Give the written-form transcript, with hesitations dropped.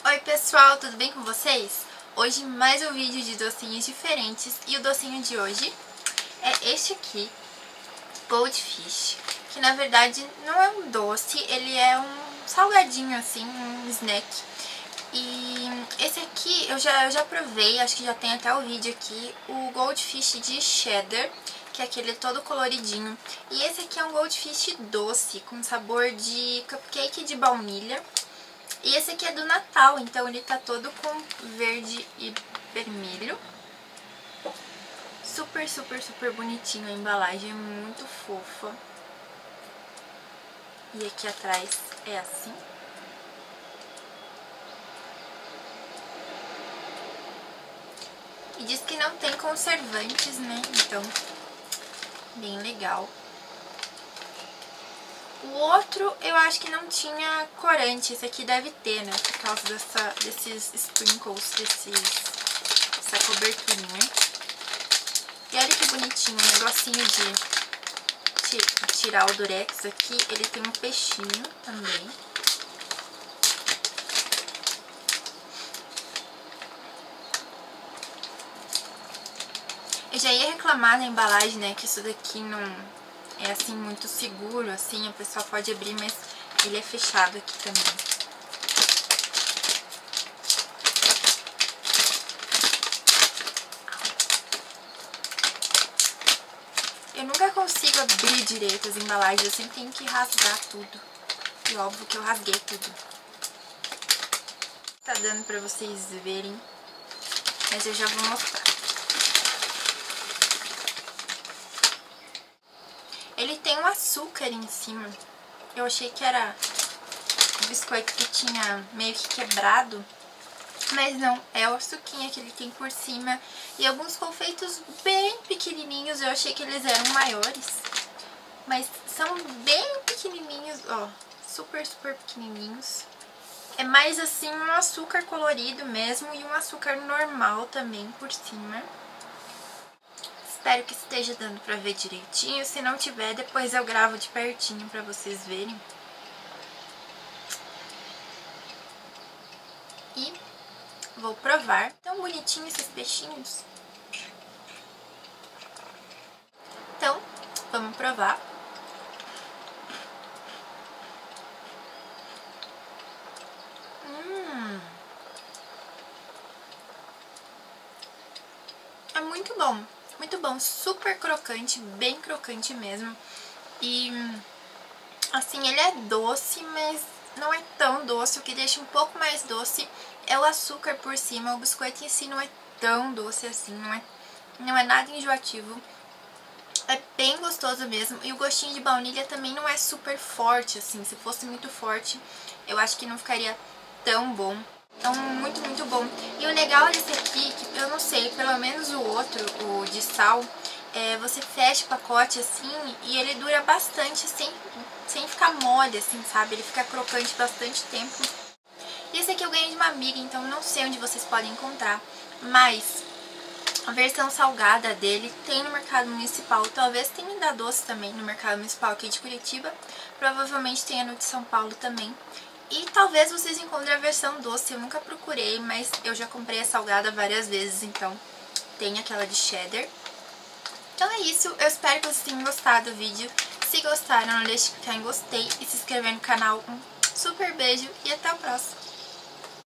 Oi pessoal, tudo bem com vocês? Hoje mais um vídeo de docinhos diferentes e o docinho de hoje é este aqui, Goldfish, que na verdade não é um doce, ele é um salgadinho assim, um snack. E esse aqui eu já provei, acho que já tem até o vídeo aqui, o Goldfish de cheddar, que é aquele todo coloridinho. E esse aqui é um Goldfish doce, com sabor de cupcake de baunilha. E esse aqui é do Natal, então ele tá todo com verde e vermelho. Super, super, super bonitinho a embalagem, é muito fofa. E aqui atrás é assim. E diz que não tem conservantes, né? Então, bem legal. O outro eu acho que não tinha corante, esse aqui deve ter, né? Por causa desses sprinkles, essa coberturinha. E olha que bonitinho, um negocinho de tirar o durex aqui, ele tem um peixinho também. Eu já ia reclamar na embalagem, né, que isso daqui não é assim muito seguro, assim, a pessoa pode abrir, mas ele é fechado aqui também. Eu nunca consigo abrir direito as embalagens, eu sempre tenho que rasgar tudo. E óbvio que eu rasguei tudo. Tá dando pra vocês verem, mas eu já vou mostrar. Ele tem um açúcar em cima. Eu achei que era o biscoito que tinha meio que quebrado. Mas não, é o açuquinha que ele tem por cima. E alguns confeitos bem pequenininhos. Eu achei que eles eram maiores. Mas são bem pequenininhos, ó. Super, super pequenininhos. É mais assim um açúcar colorido mesmo. E um açúcar normal também por cima. Espero que esteja dando pra ver direitinho. Se não tiver, depois eu gravo de pertinho pra vocês verem. E vou provar. Tão bonitinho esses peixinhos. Então, vamos provar. É muito bom. Muito bom, super crocante, bem crocante mesmo. E assim, ele é doce, mas não é tão doce. O que deixa um pouco mais doce é o açúcar por cima. O biscoito em si não é tão doce assim, não é nada enjoativo. É bem gostoso mesmo. E o gostinho de baunilha também não é super forte, assim. Se fosse muito forte, eu acho que não ficaria tão bom. Então, muito, muito bom. E o legal desse aqui, que eu não sei, pelo menos o outro, o de sal, você fecha o pacote assim e ele dura bastante sem ficar mole, assim, sabe? Ele fica crocante bastante tempo. E esse aqui eu ganhei de uma amiga, então não sei onde vocês podem encontrar, mas a versão salgada dele tem no mercado municipal, talvez tenha da doce também no mercado municipal aqui de Curitiba, provavelmente tenha no de São Paulo também. E talvez vocês encontrem a versão doce, eu nunca procurei, mas eu já comprei a salgada várias vezes, então tem aquela de cheddar. Então é isso, eu espero que vocês tenham gostado do vídeo. Se gostaram, não deixe de clicar em gostei e se inscrever no canal. Um super beijo e até o próximo!